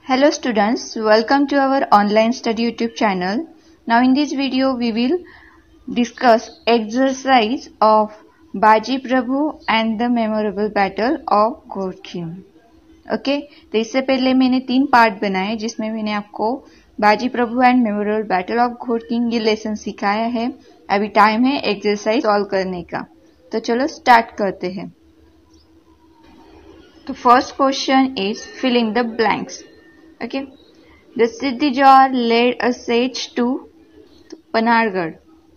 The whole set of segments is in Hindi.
Hello students, welcome to our online study YouTube channel. Now in this video we will discuss exercise of Baji Prabhu and the memorable battle of Ghorkin. Okay तो इससे पहले मैंने 3 पार्ट बनाए जिसमें मैंने आपको Baji Prabhu and memorable battle of Ghorkhind ये लेसन सिखाया है। अभी टाइम है एक्सरसाइज सॉल्व करने का, तो चलो स्टार्ट करते हैं। तो first question is filling the blanks. Okay, the Siddi Jauhar laid a siege to Panhalgarh.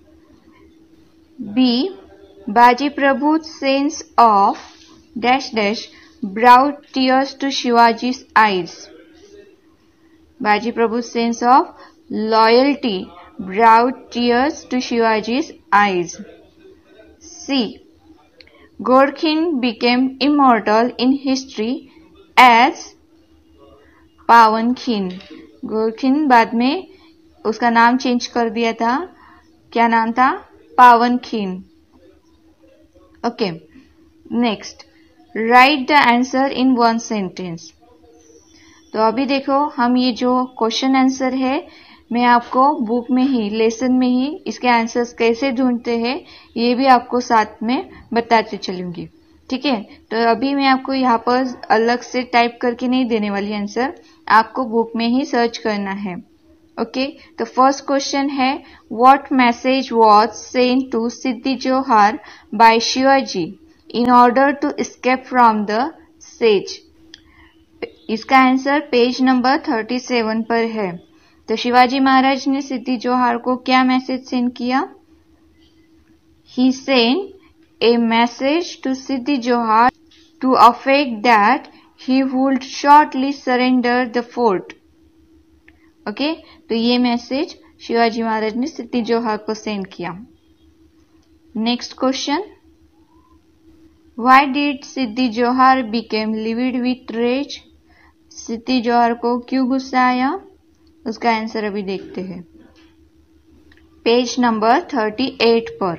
B, Baji Prabhu sense of dash dash brought tears to Shivaji's eyes. Baji Prabhu's sense of loyalty brought tears to Shivaji's eyes. C. Ghorkin became immortal in history as पावन खीन। Ghorkin बाद में उसका नाम चेंज कर दिया था, क्या नाम था? Pawankhind. Okay, next, write the answer in 1 sentence. तो अभी देखो, हम ये जो क्वेश्चन आंसर है मैं आपको बुक में ही, लेसन में ही इसके आंसर्स कैसे ढूंढते हैं ये भी आपको साथ में बताते चलूंगी, ठीक है। तो अभी मैं आपको यहाँ पर अलग से टाइप करके नहीं देने वाली आंसर, आपको बुक में ही सर्च करना है। ओके, तो फर्स्ट क्वेश्चन है, what message was sent to Siddi Jauhar by Shivaji in order to escape from the siege? इसका आंसर पेज नंबर 37 पर है। तो शिवाजी महाराज ने सिद्धि जौहर को क्या मैसेज सेंड किया? He sent a message to Siddi Jauhar to effect that he would shortly surrender the fort. Okay, तो ये मैसेज शिवाजी महाराज ने सिद्धि जौहर को सेंड किया। Next question, Why did Siddi Jauhar became livid with rage? Siddi Jauhar को क्यों गुस्सा आया? उसका आंसर अभी देखते हैं पेज नंबर 38 पर।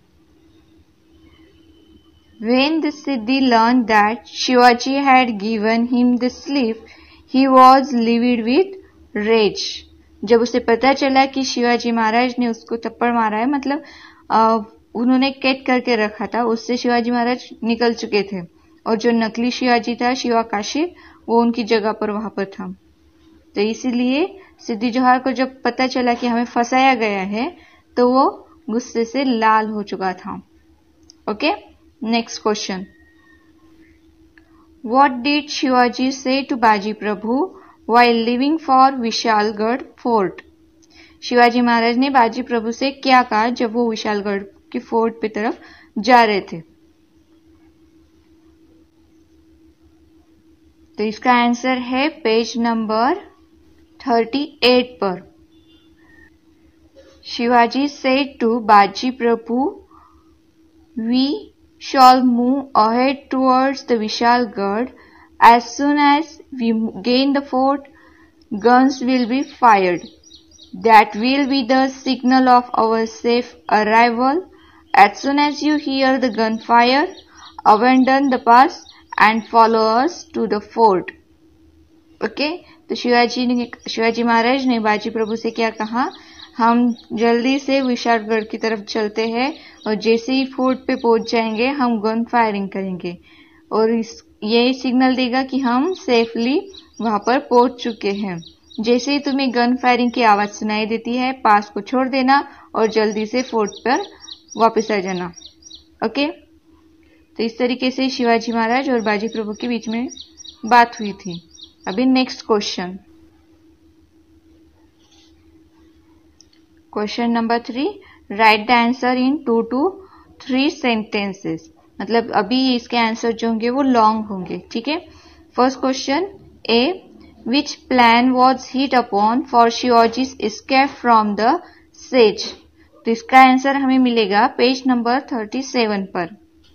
When the Siddhi learned that Shivaji had given him the slip, he was livid with rage. जब उसे पता चला कि शिवाजी महाराज ने उसको थप्पड़ मारा है, मतलब उन्होंने कैद करके रखा था, उससे शिवाजी महाराज निकल चुके थे और जो नकली शिवाजी था शिवा काशी, वो उनकी जगह पर वहां पर था। तो इसीलिए सिद्धि जौहर को जब पता चला कि हमें फंसाया गया है तो वो गुस्से से लाल हो चुका था। Okay, next question, what did Shivaji say to Baji Prabhu while leaving for Vishalgad fort? Shivaji Maharaj ने बाजी प्रभु से क्या कहा जब वो विशालगढ़ की फोर्ट की तरफ जा रहे थे? तो इसका आंसर है पेज नंबर 38 पर। Shivaji said to Baji Prabhu, we shall move ahead towards the Vishalgarh. As soon as we gain the fort, guns will be fired. That will be the signal of our safe arrival. As soon as you hear the gunfire, abandon the pass and follow us to the fort. Okay, तो शिवाजी महाराज ने बाजी प्रभु से क्या कहा? हम जल्दी से विशालगढ़ की तरफ चलते हैं और जैसे ही फोर्ट पे पहुंच जाएंगे हम गन फायरिंग करेंगे और ये सिग्नल देगा कि हम सेफली वहां पर पहुंच चुके हैं। जैसे ही तुम्हें गन फायरिंग की आवाज सुनाई देती है, पास को छोड़ देना और जल्दी से फोर्ट पर वापस आ जाना। ओके, तो इस तरीके से शिवाजी महाराज और बाजी प्रभु के बीच में बात हुई थी। अभी next question, question number 3, write the answer in 2 to 3 sentences. मतलब अभी इसके आंसर जो होंगे वो लॉन्ग होंगे, ठीक है। First question, A, which plan was hit upon for Shivaji's escape from the siege? तो इसका आंसर हमें मिलेगा पेज नंबर 37 पर।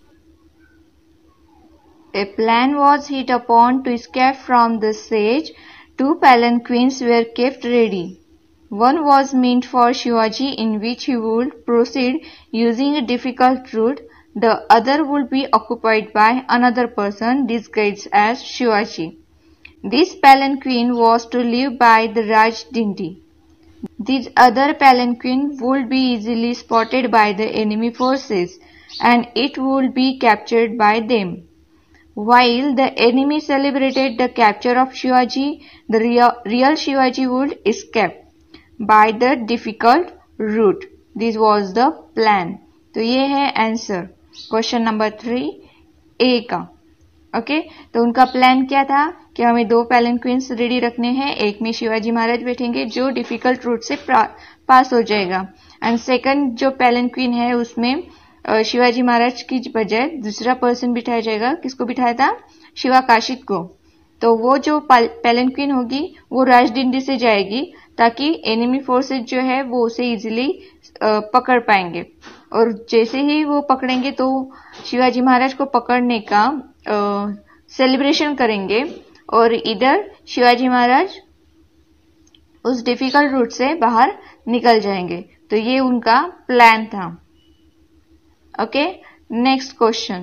A plan was hit upon to escape from the siege. 2 palanquins were kept ready. One was meant for Shivaji, in which he would proceed using a difficult route. The other would be occupied by another person disguised as Shivaji. This palanquin was to live by the Raj Dindi. These other palanquin would be easily spotted by the enemy forces and it would be captured by them. While the enemy celebrated the capture of Shivaji, the real Shivaji would escape by the difficult route. This was the plan. तो ये है आंसर क्वेश्चन नंबर 3 ए का. ओके, तो उनका प्लान क्या था कि हमें 2 पैलेंक्विन्स रेडी रखने हैं. एक में शिवाजी महाराज बैठेंगे जो डिफिकल्ट रूट से पास हो जाएगा एंड सेकंड जो पैलेंक्विन है उसमें शिवाजी महाराज की बजाय दूसरा पर्सन बिठाया जाएगा. किसको बिठाया था? शिवाकाशित को. तो वो जो पैलेंक्विन होगी वो राजडिंडी से जाएगी ताकि एनिमी फोर्सेज जो है वो उसे इजीली पकड़ पाएंगे. और जैसे ही वो पकड़ेंगे तो शिवाजी महाराज को पकड़ने का सेलिब्रेशन करेंगे और इधर शिवाजी महाराज उस डिफिकल्ट रूट से बाहर निकल जाएंगे. तो ये उनका प्लान था. Okay, next question.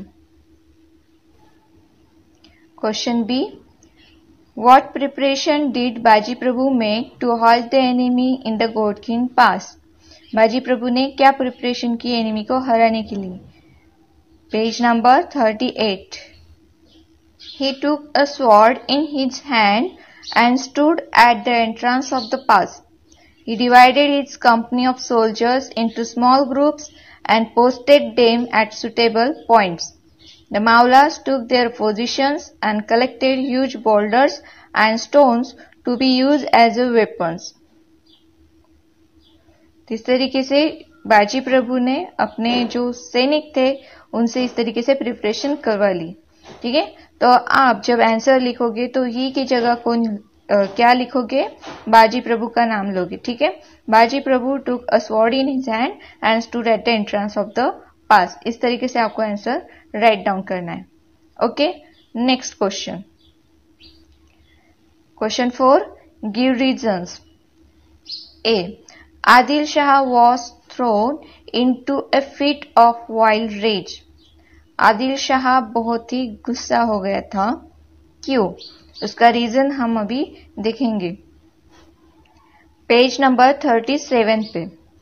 Question B. What preparation did बाजी प्रभु make to halt the enemy in the Godkin Pass? बाजी प्रभु ने क्या प्रिपरेशन की एनिमी को हराने के लिए? Page number 38. He took a sword in his hand and stood at the entrance of the pass. He divided his company of soldiers into small groups and posted them at suitable points. The Maulas took their positions and collected huge boulders and stones to be used as weapons. इस तरीके से बाजी प्रभु ने अपने जो सैनिक थे उनसे इस तरीके से प्रिपरेशन करवा ली. ठीक है, तो आप जब आंसर लिखोगे तो ही की जगह क्या लिखोगे? बाजी प्रभु का नाम लोगे. ठीक है, Baji Prabhu took a sword in his hand and stood at the entrance of the pass. इस तरीके से आपको आंसर राइट डाउन करना है. Okay, next question. Question 4. Give reasons. A. Adil Shah was thrown into a fit of wild rage. Adil Shah बहुत ही गुस्सा हो गया था. क्यों? उसका रीजन हम अभी देखेंगे. पेज नंबर 37 पे.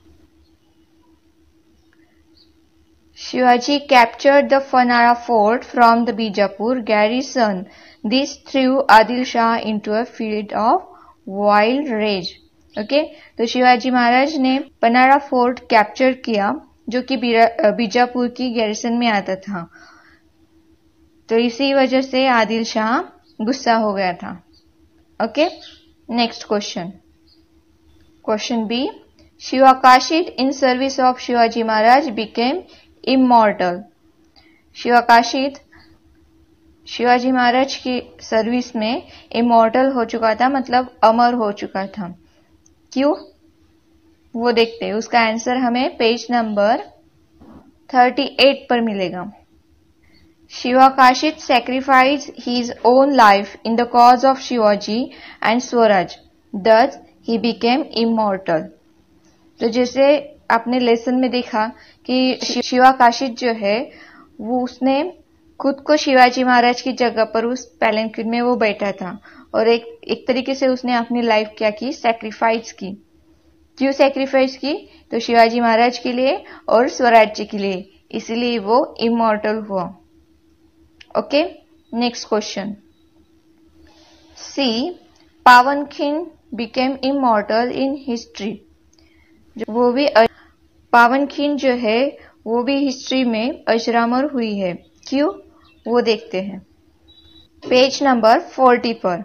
Shivaji captured the Fanara fort from the Bijapur garrison. This threw Adil Shah into a fit of wild rage. Okay, तो शिवाजी महाराज ने पनारा फोर्ट कैप्चर किया जो कि बीजापुर की गैरिसन में आता था. तो इसी वजह से आदिल शाह गुस्सा हो गया था. Okay, next question. Question B. Shivakashid in service of Shivaji Maharaj became immortal. Shivakashid Shivaji Maharaj की सर्विस में इमॉर्टल हो चुका था, मतलब अमर हो चुका था. क्यों? वो देखते हैं. उसका आंसर हमें पेज नंबर 38 पर मिलेगा. शिवाकाशित sacrificed his own life in the cause of Shivaji and Swaraj. Thus he became immortal. तो जैसे आपने लेसन में देखा कि शिवाकाशित जो है वो उसने खुद को शिवाजी महाराज की जगह पर उस पैलेंक्विन में वो बैठा था और एक तरीके से उसने अपनी लाइफ क्या की? सैक्रिफाइस की. क्यों सैक्रिफाइस की? तो शिवाजी महाराज के लिए और स्वराज्य के लिए. इसीलिए वो इमॉर्टल हुआ. Okay, next question. C. Pawankhind became immortal in history. वो भी पावनखिंड जो है वो भी हिस्ट्री में अजरामर हुई है. क्यों? वो देखते हैं पेज नंबर 40 पर.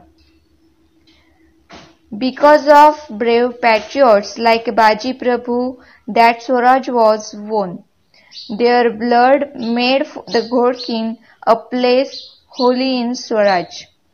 Because of brave patriots like Baji Prabhu, that Swaraj was won. Their blood made the Godkin a place holy in Swaraj.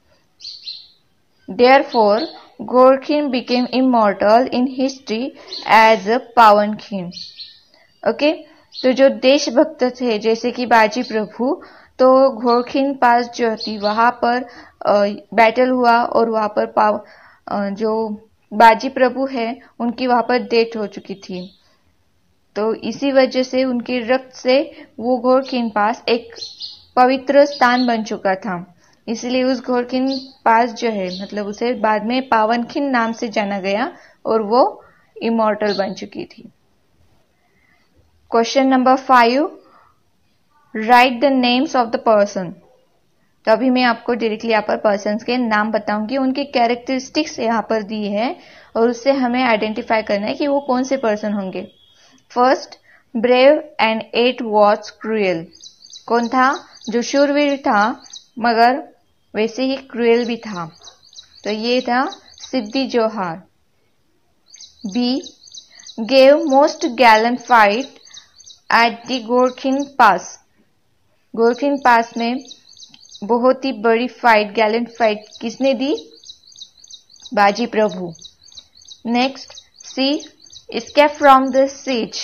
Therefore, Godkin became immortal in history as a Pawankin. Okay? तो जो देशभक्त थे जैसे कि बाजी प्रभु, तो घोड़खिन पास जो थी वहां पर बैटल हुआ और वहां पर जो बाजी प्रभु है उनकी वहां पर डेथ हो चुकी थी. तो इसी वजह से उनके रक्त से वो घोड़खिन पास एक पवित्र स्थान बन चुका था. इसलिए उस घोरखिन पास जो है मतलब उसे बाद में पावनखिन नाम से जाना गया और वो इमॉर्टल बन चुकी थी। Question number 5, write the names of the person. तो अभी मैं आपको डायरेक्टली यहाँ पर पर्सन्स के नाम बताऊंगी, उनकी कैरेक्टरिस्टिक्स यहाँ पर दी है और उससे हमें आइडेंटिफाई करना है कि वो कौन से पर्सन होंगे। First, brave and yet was cruel. कौन था? जो शूरवीर था मगर वैसे ही क्रूएल भी था, तो ये था Siddi Johar. B, gave most gallant fight at the Ghorkhind pass. Ghorkhind pass में बहुत ही बड़ी फाइट, गैलेंट फाइट किसने दी? Baji Prabhu. Next, C, escape from the siege.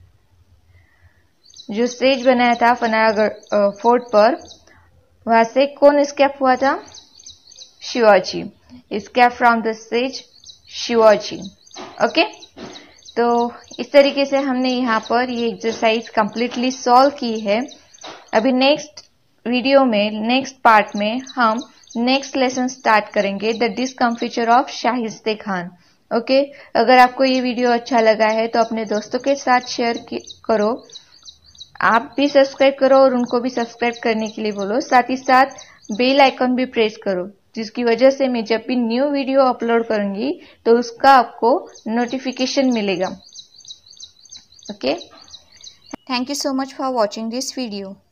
जो सेज बनाया था फनारागढ़ फोर्ट पर, वहां से कौन एस्केप हुआ था? शिवाजी। एस्केप फ्रॉम द सिज, शिवाजी। ओके, तो इस तरीके से हमने यहाँ पर ये एक्सरसाइज कंप्लीटली सॉल्व की है। अभी नेक्स्ट वीडियो में, नेक्स्ट पार्ट में हम नेक्स्ट लेसन स्टार्ट करेंगे, the discomfiture of Shaista Khan. Okay, अगर आपको ये वीडियो अच्छा लगा है तो अपने दोस्तों के साथ शेयर करो, आप भी सब्सक्राइब करो और उनको भी सब्सक्राइब करने के लिए बोलो। साथ ही साथ बेल आइकन भी प्रेस करो, जिसकी वजह से मैं जब भी न्यू वीडियो अपलोड करूंगी तो उसका आपको नोटिफिकेशन मिलेगा। Okay, thank you so much for watching this video.